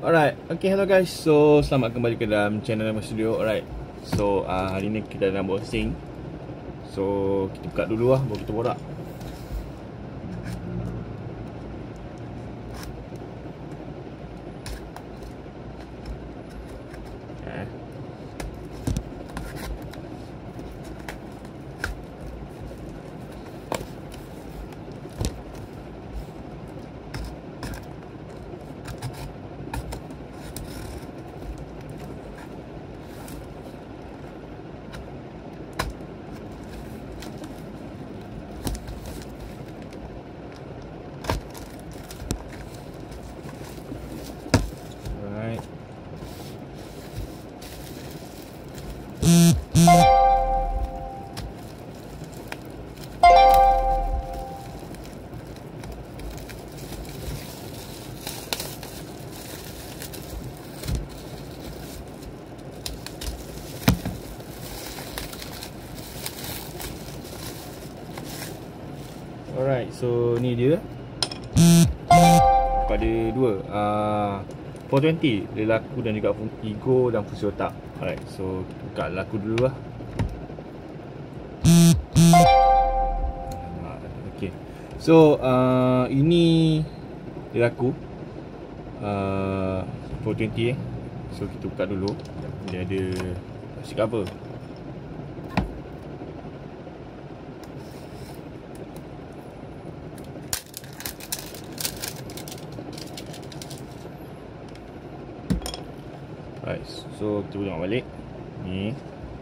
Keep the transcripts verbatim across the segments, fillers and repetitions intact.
Alright, okay, hello guys. So, selamat kembali ke dalam channel Nama Studio. Alright, so uh, hari ni kita dalam boxing. So, kita buka dulu lah, baru kita borak. eh. Alright, so ni dia pada dua uh, four twenty dia laku dan juga ego dan fungsi otak. Alright, so kita buka laku dulu lah. Okay, so uh, ini dia laku uh, four twenty eh. So kita buka dulu. Dia ada plastic cover. Right, so kita tengok balik. Ni.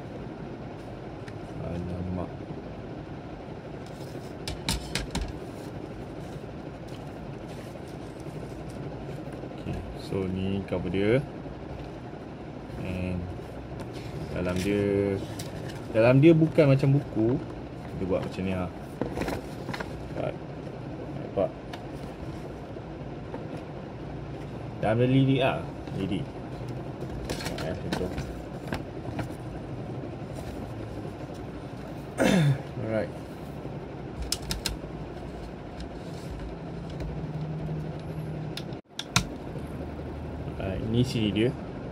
Alamak. Okay, so ni cover dia. And dalam dia dalam dia bukan macam buku. Dia buat macam ni lah. Right. Nampak. Dalam dia lirik lah. Lirik. Alright. Uh, ini C D dia.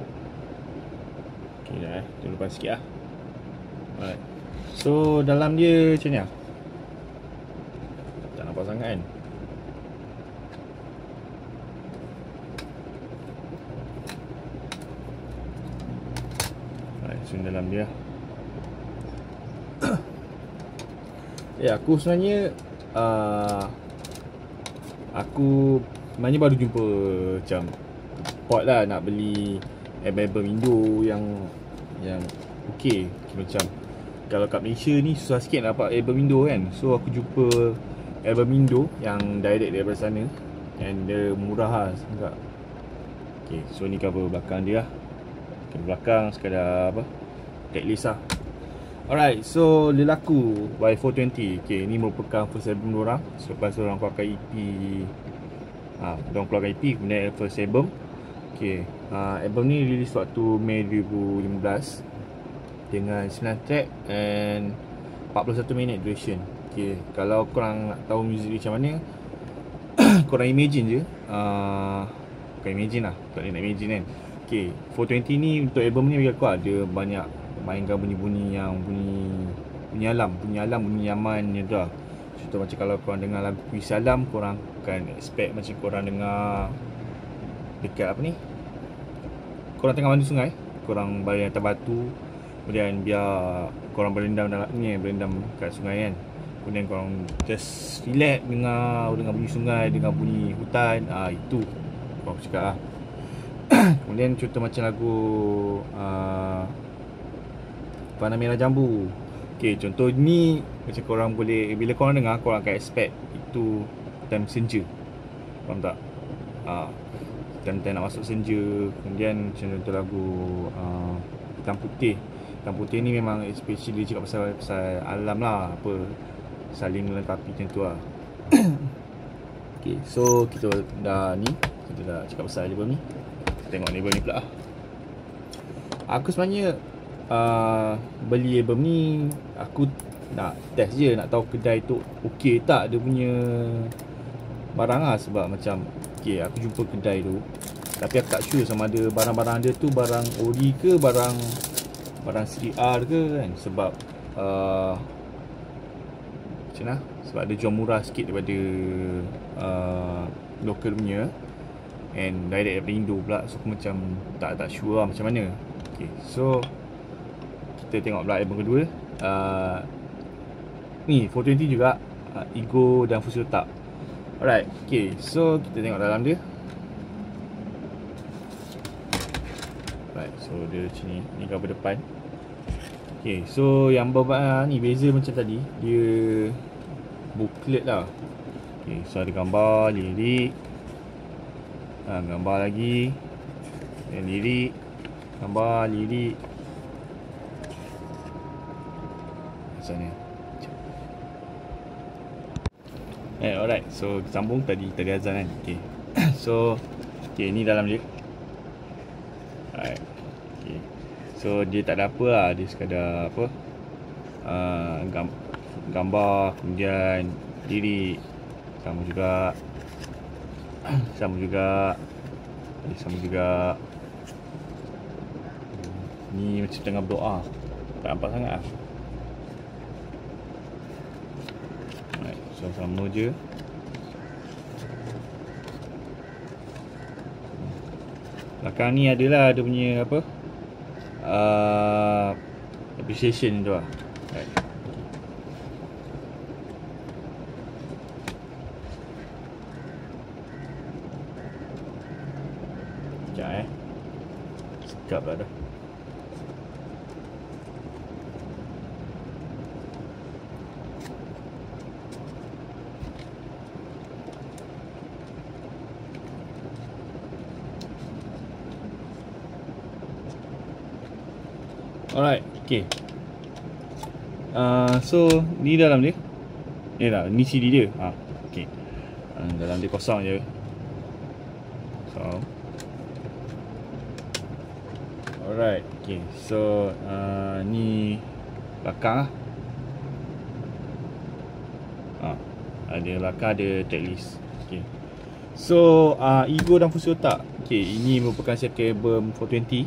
Okay dah eh. Kita lupa sikit lah. Alright. So dalam dia macam ni lah. Tak nampak sangat kan. Alright, so dalam dia. Ya, aku sebenarnya uh, Aku sebenarnya baru jumpa macam pot lah nak beli album window yang Yang ok. Macam kalau kat Malaysia ni susah sikit nak dapat album window kan. So aku jumpa album window yang direct daripada sana. And dia murah lah enggak. Ok, so ni cover belakang dia lah. Cover belakang sekadar apa, checklist lah. Alright, so dia laku by four twenty. Okay, ni merupakan first album diorang. Selepas diorang keluarkan E P, ha, diorang keluarkan E P, kemudian first album. Okay, ha, album ni rilis waktu Mei dua ribu lima belas dengan sembilan track and empat puluh satu minit duration. Okay, kalau korang nak tahu muzik dia macam mana, korang imagine je. uh, Bukan imagine lah, tak nak imagine kan. Okay, four twenty ni untuk album ni aku ada banyak mainkan bunyi-bunyi yang bunyi bunyi alam, bunyi alam, bunyi nyaman ni tu lah. Contoh macam kalau korang dengar lagu Puisi Alam, korang akan expect macam korang dengar dekat apa ni, korang tengah mandi sungai, korang baring atas batu, kemudian biar korang berendam dalam ni, berendam kat sungai kan. Kemudian korang just relax dengar dengar bunyi sungai, dengar bunyi hutan. Ah, itu korang cakap lah. Kemudian contoh macam lagu uh, Panah Merah Jambu. Okay, contoh ni macam korang boleh, bila korang dengar, korang akan expect itu time senja. Faham tak? Ha, time-time nak masuk senja. Kemudian macam contoh lagu uh, Hitam Putih. Hitam Putih ni memang especially dia cakap pasal, pasal alam lah, apa, saling melengkapi macam tu lah. Okay, so kita dah ni, kita dah cakap pasal album ni. Kita tengok album ni pula lah. Aku sebenarnya uh, beli album ni, aku nak test je, nak tahu kedai tu okey tak dia punya barang lah. Sebab macam okay, aku jumpa kedai tu Tapi aku tak sure sama ada barang-barang dia tu barang ori ke barang barang C D R ke kan. Sebab uh, macam mana, sebab dia jual murah sikit daripada uh, local punya, and direct daripada Indo pula. So aku macam tak tak sure lah macam mana. Okay, so kita tengok pula album kedua. uh, Ni four twenty juga, uh, Ego dan Fusi Otak. Alright, okay, so kita tengok dalam dia. Alright, so dia macam ni, ni cover depan. Okay, so yang bawah ni beza macam tadi, dia booklet lah. Okay, so ada gambar, lirik, ha, gambar lagi, dan lirik, gambar, lirik. Macam ni. Eh, alright, so sambung tadi, tadi azan kan. Okay, so okay, ni dalam dia. Alright, okay, so dia tak ada apa lah, dia sekadar apa, uh, gam gambar, kemudian lirik, sama juga, sama juga, sama juga. Ni macam tengah berdoa, tak nampak sangat lah. Alright, so sama je. Belakang ni adalah dia punya apa, uh, appreciation tu lah. Right. Sekejap eh, sekejap lah dah. Alright, okay. Uh, so ni dalam dia. Ni lah, ni C D dia. Ha, okay. Uh, dalam dia kosong je. So, alright, okay. So uh, ni belakang lah. Ha, ada belakang, ada tracklist. Okay. So uh, Ego dan Fusi Otak. Okay, ini merupakan second album four twenty.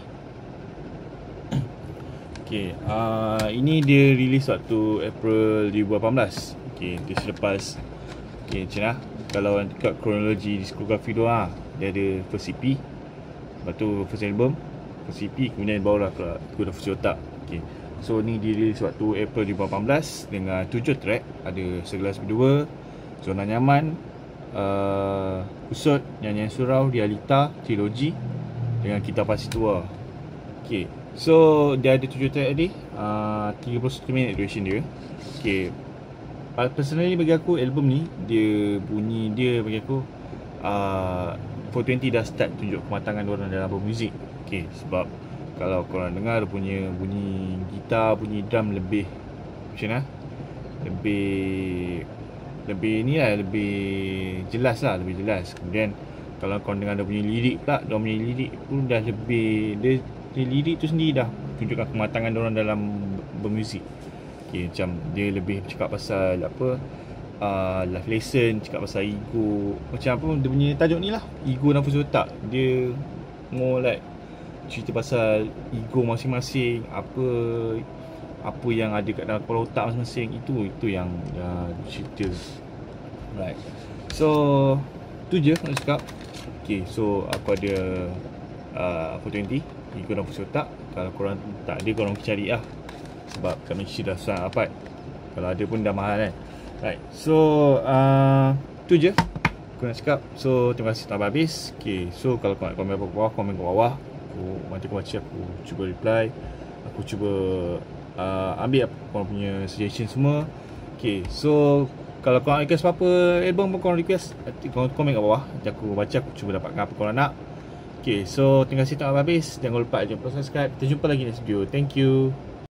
Okay, uh, ini dia release waktu April dua ribu lapan belas. Okay, dia selepas, okay, macam lah, kalau dekat kronologi diskografi tu lah, dia ada first E P, lepas tu first album, first E P, kemudian barulah ke Ego dan Fusi Otak. Okay, so ni dia release waktu April dua ribu lapan belas dengan tujuh track. Ada Segelas Berdua, Zona Nyaman, uh, Kusut, Nyanyian Surau, Realita, Trilogi dengan Kita Pasti Tua. Okay, so dia ada tujuh track tadi, uh, tiga puluh satu minit duration dia. Okay, personally bagi aku album ni, dia bunyi dia bagi aku, uh, four twenty dah start tunjuk kematangan diorang dalam bermuzik. Okay, sebab kalau korang dengar dia punya bunyi gitar, bunyi drum lebih macam mana, lebih lebih ni lah, lebih jelas lah, lebih jelas. Kemudian kalau korang dengar dia punya lirik pula, dia punya lirik pun dah lebih, dia Dia lirik tu sendiri dah tunjukkan kematangan diorang dalam bermuzik. Okay, macam dia lebih cakap pasal apa, uh, life lesson, cakap pasal ego, macam apa dia punya tajuk ni lah, Ego dan Fusi Otak. Dia more like cerita pasal ego masing-masing, apa apa yang ada kat dalam kepala otak masing-masing. Itu itu yang uh, cerita. Right, so tu je nak cakap. Okay, so aku ada uh, four twenty Ego dan Fusi Otak. Kalau korang tak ada, korang cari lah, sebab kat Malaysia dah sangat rapat. Kalau ada pun dah mahal kan. Right, so uh, tu je aku nak cakap. So terima kasih sampai habis. Okay, so kalau korang nak komen apa bawah, komen kat bawah. Aku nanti aku baca, aku cuba reply. Aku cuba uh, ambil apa korang punya suggestion semua. Okay, so kalau korang request apa-apa album pun korang request, nanti korang komen kat bawah, nanti aku baca, aku cuba dapatkan apa korang nak. Okay, so terima kasih sampai habis. Jangan lupa jangan lupa subscribe. Kita jumpa lagi next video. Thank you.